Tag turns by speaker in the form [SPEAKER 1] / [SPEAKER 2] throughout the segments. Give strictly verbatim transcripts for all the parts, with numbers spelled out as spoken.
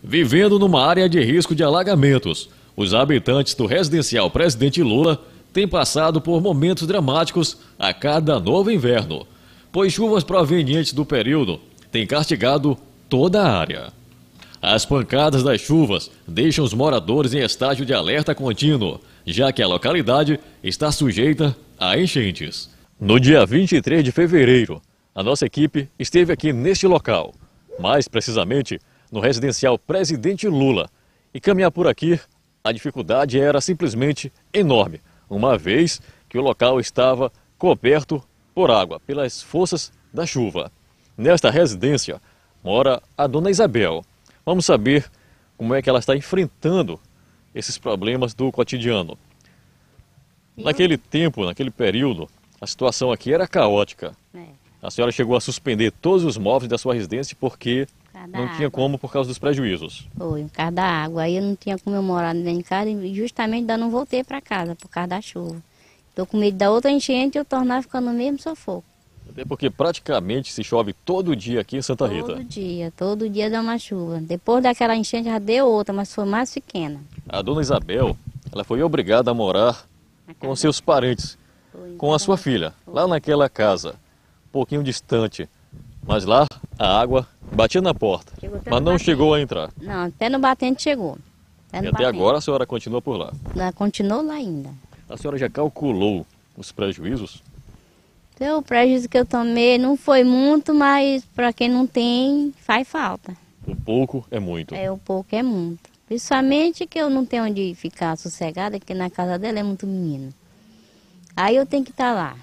[SPEAKER 1] Vivendo numa área de risco de alagamentos, os habitantes do residencial Presidente Lula têm passado por momentos dramáticos a cada novo inverno, pois chuvas provenientes do período têm castigado toda a área. As pancadas das chuvas deixam os moradores em estágio de alerta contínuo, já que a localidade está sujeita a enchentes. No dia vinte e três de fevereiro, a nossa equipe esteve aqui neste local, mais precisamente no residencial Presidente Lula, e caminhar por aqui, a dificuldade era simplesmente enorme, uma vez que o local estava coberto por água, pelas forças da chuva. Nesta residência mora a dona Isabel. Vamos saber como é que ela está enfrentando esses problemas do cotidiano. Naquele tempo, naquele período, a situação aqui era caótica. É. A senhora chegou a suspender todos os móveis da sua residência porque não tinha como por causa dos prejuízos.
[SPEAKER 2] Foi, por causa da água. Aí eu não tinha como eu morar dentro de casa e justamente ainda não voltei para casa por causa da chuva. Estou com medo da outra enchente e eu tornar ficando no mesmo sufoco.
[SPEAKER 1] Até porque praticamente se chove todo dia aqui em Santa Rita.
[SPEAKER 2] Todo dia, todo dia dá uma chuva. Depois daquela enchente já deu outra, mas foi mais pequena.
[SPEAKER 1] A dona Isabel, ela foi obrigada a morar com seus parentes, foi, com a sua filha, foi. Lá naquela casa, um pouquinho distante. Mas lá a água batia na porta, mas não batente. Chegou a entrar.
[SPEAKER 2] Não, até no batente chegou.
[SPEAKER 1] Até e até batente. Agora a senhora continua por lá?
[SPEAKER 2] Ela continuou lá ainda.
[SPEAKER 1] A senhora já calculou os prejuízos?
[SPEAKER 2] Então, o prejuízo que eu tomei não foi muito, mas para quem não tem, faz falta.
[SPEAKER 1] O pouco é muito?
[SPEAKER 2] É, o pouco é muito. Principalmente que eu não tenho onde ficar sossegada, porque na casa dela é muito menino. Aí eu tenho que estar lá.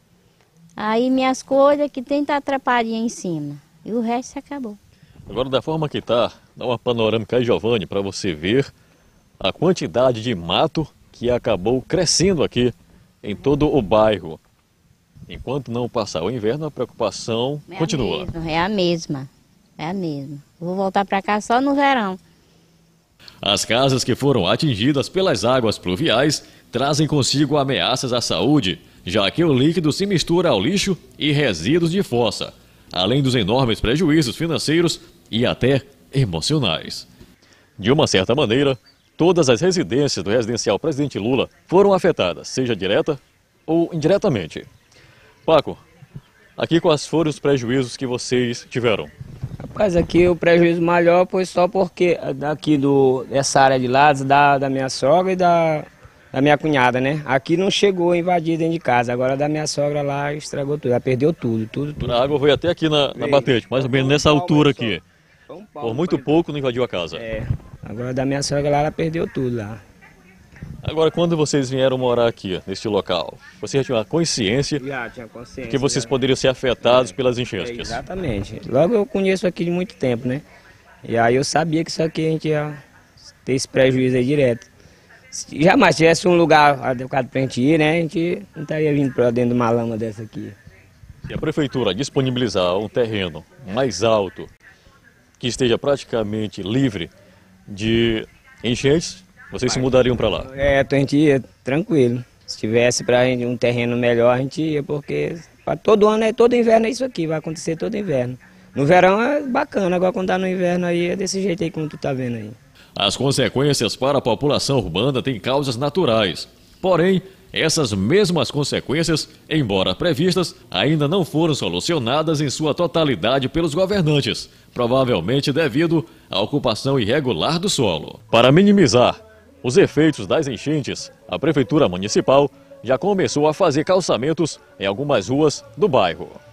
[SPEAKER 2] Aí minhas coisas que tem tá atrapalhadinha em cima. E o resto se acabou.
[SPEAKER 1] Agora, da forma que tá, dá uma panorâmica aí, Giovanni, para você ver a quantidade de mato que acabou crescendo aqui em todo o bairro. Enquanto não passar o inverno, a preocupação
[SPEAKER 2] é
[SPEAKER 1] continua.
[SPEAKER 2] A mesma, é a mesma, é a mesma. Vou voltar para cá só no verão.
[SPEAKER 1] As casas que foram atingidas pelas águas pluviais trazem consigo ameaças à saúde, já que o líquido se mistura ao lixo e resíduos de fossa, além dos enormes prejuízos financeiros e até emocionais. De uma certa maneira, todas as residências do residencial Presidente Lula foram afetadas, seja direta ou indiretamente. Paco, aqui quais foram os prejuízos que vocês tiveram?
[SPEAKER 3] Rapaz, aqui o prejuízo maior foi só porque daqui do, dessa área de lá, da, da minha sogra e da, da minha cunhada, né? Aqui não chegou a invadir dentro de casa, agora da minha sogra lá estragou tudo, ela perdeu tudo, tudo, tudo.
[SPEAKER 1] A água foi até aqui na, na batente, mais ou menos nessa altura aqui. Por muito pouco não invadiu a casa.
[SPEAKER 3] É, agora da minha sogra lá, ela perdeu tudo lá.
[SPEAKER 1] Agora, quando vocês vieram morar aqui, neste local, você já tinha uma consciência,
[SPEAKER 3] já tinha consciência
[SPEAKER 1] que vocês
[SPEAKER 3] já. poderiam
[SPEAKER 1] ser afetados
[SPEAKER 3] é,
[SPEAKER 1] pelas enchentes?
[SPEAKER 3] É, exatamente. Logo eu conheço aqui de muito tempo, né? E aí eu sabia que isso aqui a gente ia ter esse prejuízo aí direto. Se jamais tivesse um lugar adequado para a gente ir, né? A gente não estaria vindo para dentro de uma lama dessa aqui.
[SPEAKER 1] Se a prefeitura disponibilizar um terreno mais alto, que esteja praticamente livre de enchentes, vocês se mudariam para lá?
[SPEAKER 3] É, a gente ia tranquilo. Se tivesse para a gente um terreno melhor, a gente ia, porque para todo ano, é todo inverno é isso aqui, vai acontecer todo inverno. No verão é bacana, agora quando tá no inverno aí é desse jeito aí como tu tá vendo aí.
[SPEAKER 1] As consequências para a população urbana têm causas naturais. Porém, essas mesmas consequências, embora previstas, ainda não foram solucionadas em sua totalidade pelos governantes, provavelmente devido à ocupação irregular do solo. Para minimizar os efeitos das enchentes, a Prefeitura Municipal já começou a fazer calçamentos em algumas ruas do bairro.